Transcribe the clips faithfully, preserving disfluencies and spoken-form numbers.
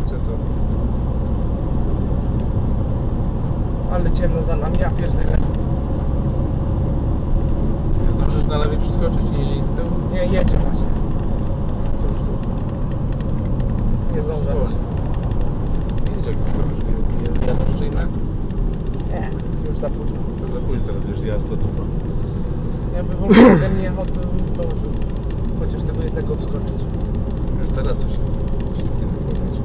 co to? Ale ciemno za nami, ja pierdolę. Nie zdążysz na lewej przeskoczyć? Nie jeździ z tyłu? Nie, jedzie właśnie. To już tu. Nie zdążę. Zwolni. Jedź jak to już nie, nie jadą jeszcze inne? Nie, już za późno. To za późno, teraz już zjazd to dupa. Jakby Volkswagen jechał, to bym zdążył. Chociaż tego jednego obskoczyć. Już teraz coś się nie wypowiedź.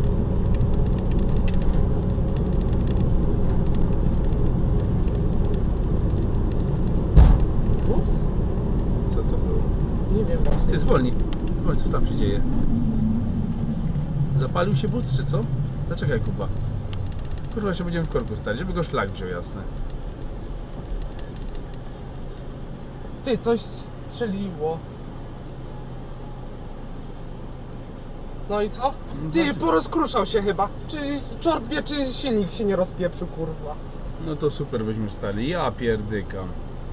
Ups. Co to było? Nie wiem właśnie. Ty zwolnij. Zwolnij, co tam się dzieje? Zapalił się but, czy co? Zaczekaj, Kuba. Kurwa, jeszcze będziemy w korku stać, żeby go szlak wziął, jasne. Ty, coś strzeliło. No i co? Ty, porozkruszał się chyba. Czy czort wie, czy silnik się nie rozpieprzył, kurwa. No to super, byśmy stali. Ja pierdykam.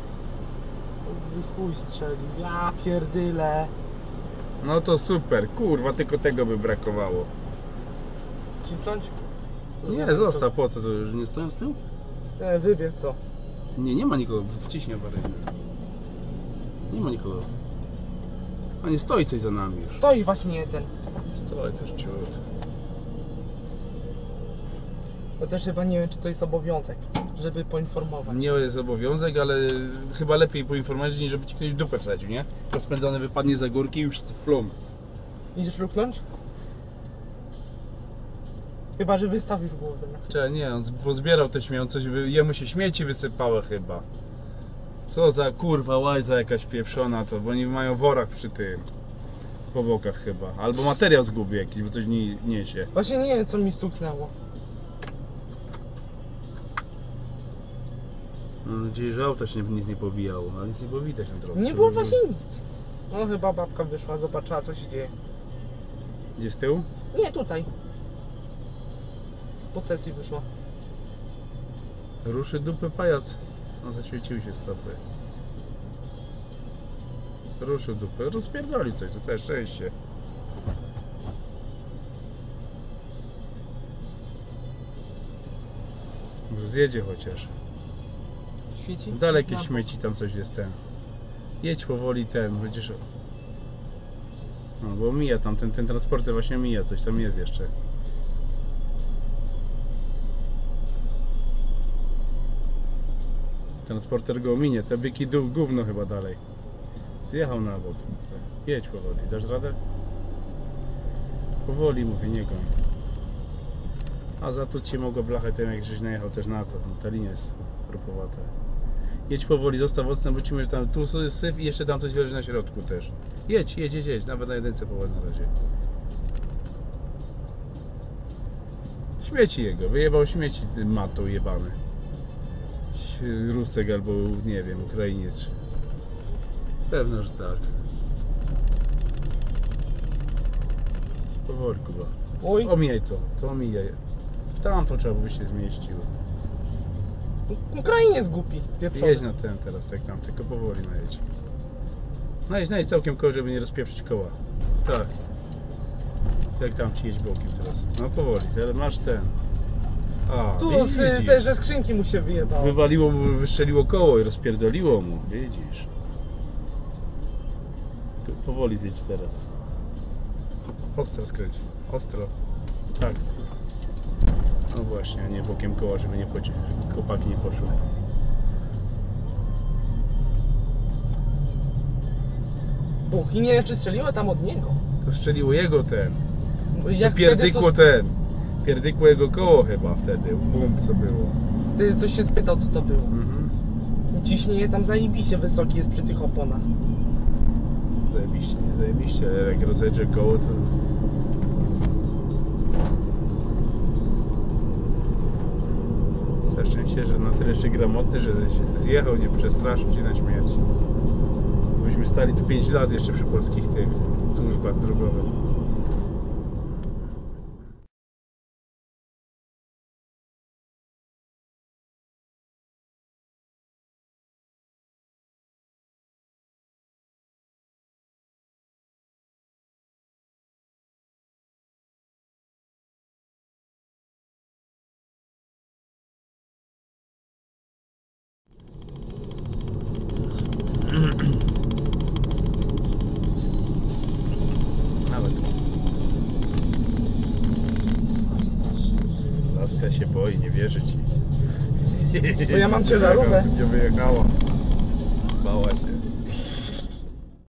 Chuj strzelił, ja pierdyle. No to super, kurwa, tylko tego by brakowało. Cisnąć? Nie, zostaw, po co to już nie stoją z tyłu? Nie, wybieg co? Nie, nie ma nikogo, wciśnij awaryjny. Nie ma nikogo. A nie stoi coś za nami już. Stoi właśnie jeden. Stoi też ciut. Bo też chyba nie wiem, czy to jest obowiązek, żeby poinformować. Nie jest obowiązek, ale chyba lepiej poinformować, niż żeby ci ktoś w dupę wsadził, nie? Rozpędzony wypadnie za górki i już plum. Idziesz luknąć? Chyba, że wystawisz głowę. Czy nie, on pozbierał te śmieci, coś, jemu się śmieci wysypało chyba. Co za kurwa łajza jakaś pieprzona to, bo oni mają worach przy tym. Po bokach chyba. Albo materiał zgubi jakiś, bo coś nie niesie. Właśnie nie wiem, co mi stuknęło. Mam nadzieję, że auto się nic nie pobijało, ale nic nie było widać na drodze. Nie było właśnie nic. No chyba babka wyszła, zobaczyła, co się dzieje. Gdzie z tyłu? Nie, tutaj. Z posesji wyszła. Ruszy dupy pajac. No zaświeciły się stopy. Ruszył dupę, rozpierdolił coś, to całe szczęście. Może zjedzie chociaż. Świeci? Dalekie Lampa. śmieci, tam coś jest ten. Jedź powoli ten, będziesz... No bo mija tam, ten, ten transporter właśnie mija, coś tam jest jeszcze. Transporter go minie, te byki dół, gówno chyba dalej. Zjechał na bok. Jedź powoli, dasz radę? Powoli mówię, nie goń. A za to ci mogło blachę tym, jak żeś najechał też na to. No, ta linia jest grupowata. Jedź powoli, zostaw odstęp, bo ci mówię, że tam tu jest syf i jeszcze tam coś leży na środku też. Jedź, jedź, jedź, jedź. Nawet na jedynce powoli na razie. Śmieci jego, wyjebał śmieci tym matą jebany. Rusek albo, nie wiem, Ukrainiec. Pewno, że tak. Powoli, Kuba. Oj, Omijaj to, to omijaj. W tamto trzeba by się zmieścił. Ukrainiec głupi, pieprzony. Jedź na ten teraz, tak tam, tylko powoli najedź. Najedź, najedź całkiem koło, żeby nie rozpieprzyć koła. Tak. Jak tam ci jedź bokiem teraz. No powoli, teraz masz ten. A, Tu widzisz. z, te, ze skrzynki mu się wyjebało. Wywaliło mu, wystrzeliło koło i rozpierdoliło mu, widzisz. Powoli zjedź teraz. Ostro skręć, ostro. Tak. No właśnie, a nie bokiem koła, żeby nie pociąć, chłopaki nie poszły. Buch, i nie, czy strzeliło tam od niego? To strzeliło jego ten. Jak Pierdykło wtedy, co, ten. Pierdykło jego koło chyba wtedy. Bum, co było. ty coś się spytał, co to było. Mhm. Ciśnienie tam zajebiście wysokie jest przy tych oponach. Zajebiście, nie zajebiście, ale jak rozedrze koło, to... Całe szczęście, że na tyle jeszcze gramotny, że się zjechał, nie przestraszył się na śmierć. Byśmy stali tu pięć lat jeszcze przy polskich tych służbach drogowych. Laska się boi, nie wierzy ci. Bo ja mam ciężarówkę. Nie wyjechała. Bała się.